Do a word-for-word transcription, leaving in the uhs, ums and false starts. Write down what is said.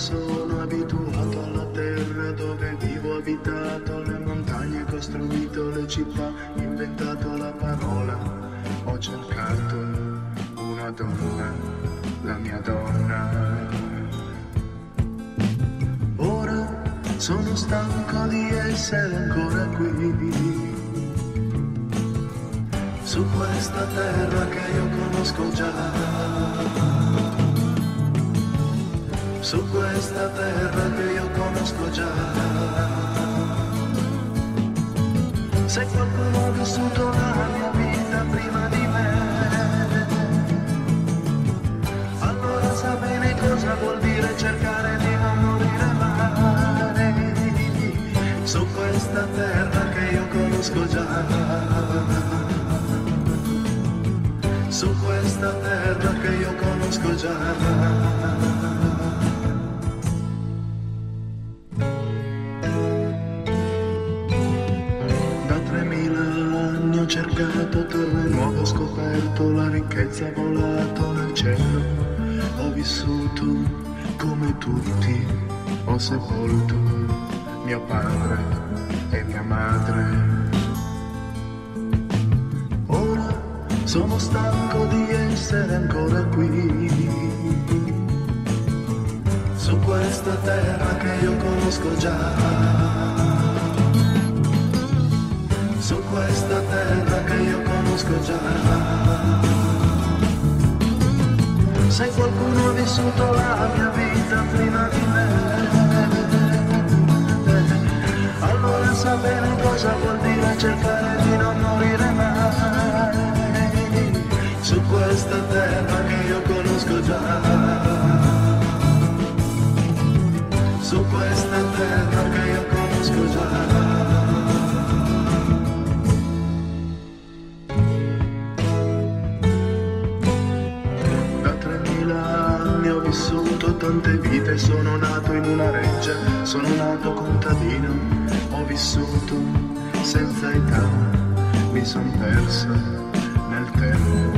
sono abituato alla terra dove vivo, abitato le montagne, costruito le città, inventato la parola, ho cercato una donna, la mia donna. Ora sono stanco di essere ancora qui, su questa terra che io conosco già, su questa terra che io conosco già. Se qualcuno ha vissuto la mia vita prima di me, allora sa bene cosa vuol dire cercare di non morire mai, su questa terra che io conosco già, su questa terra che io conosco già. Ho cercato terra nuova, ho scoperto la ricchezza, volato nel cielo, ho vissuto come tutti, ho sepolto mio padre e mia madre. Ora sono stanco di essere ancora qui, su questa terra che io conosco già, su questa terra che io conosco già. Se qualcuno ha vissuto la mia vita prima di me, allora sa bene cosa vuol dire cercare di non morire mai, su questa terra che io conosco già, su questa terra che io conosco già. Ho vissuto tante vite, sono nato in una reggia, sono nato contadino, ho vissuto senza età, mi son perso nel tempo.